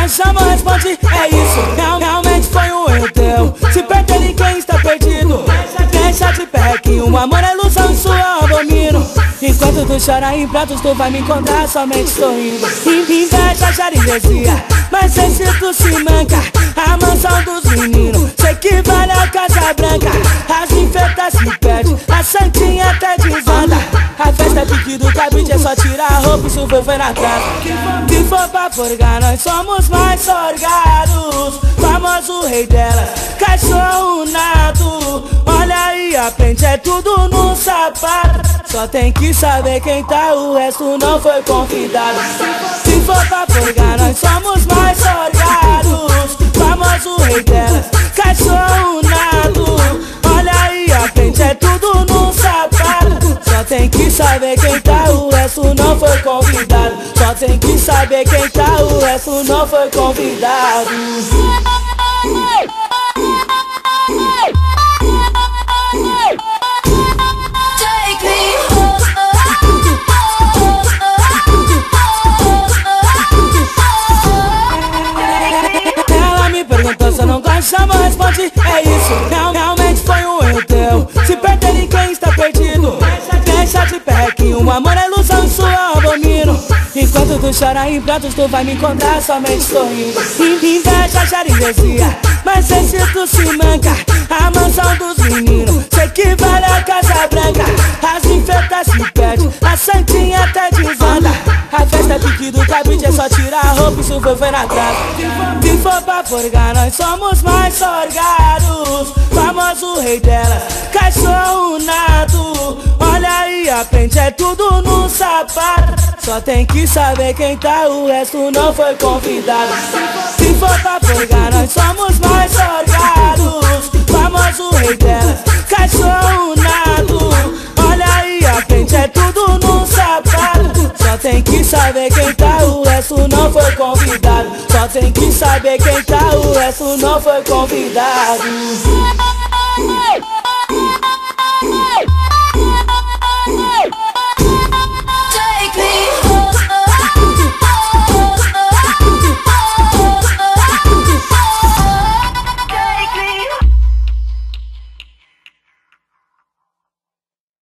nós chama, responde, é isso. Realmente foi um erro teu. Se perder ninguém está perdido. Deixa de pé que o amor é ilusão, isso eu abomino. Enquanto tu chora em pratos, tu vai me encontrar somente sorrindo. Inveja gera inveja, mas esse tu se manca. A mansão dos meninos, sei que vale a Casa Branca. As enfeitas se perdem, a santinha até desanda. A festa é pique do cabide, é só tirar a roupa, isso foi na casa. Se for pra forgar, nós somos mais sorgados. Famoso rei dela, cachorro nato. Olha aí, aprende, é tudo no sapato. Só tem que saber quem tá, o resto não foi convidado. Se for pra forgar, nós somos mais sorgados. Famoso rei dela, cachorro nato. Olha aí, aprende, é tudo no sapato. Só tem que saber quem tá, o resto não foi convidado. Só tem que saber quem tá, o resto não foi convidado. Perguntou se eu não gosto, chama, responde, é isso. Realmente foi um erro teu. Se perder ninguém está perdido. Deixa de pé que o amor é ilusão, isso eu abomino. Enquanto tu chora em pratos, tu vai me encontrar somente sorrindo. Inveja gera inveja, mas esse tu se manca. A mansão dos meninos, sei que vale a Casa Branca. As enfeitas se perdem, a santinha até desanda. A festa é pique do cabide, é só tirar a roupa, isso foi na casa. Se for pra forgar, nós somos mais sorgados. Famoso rei dela, cachorro nato. Olha aí, aprende, é tudo no sapato. Só tem que saber quem tá, o resto não foi convidado. Se for pra forgar, nós somos mais sorgados. Famoso rei dela, cachorro nato. Olha aí, aprende, é tudo no sapato. Só tem que saber quem tá, o resto não foi convidado. Só tem que saber quem tá, o resto não foi convidado.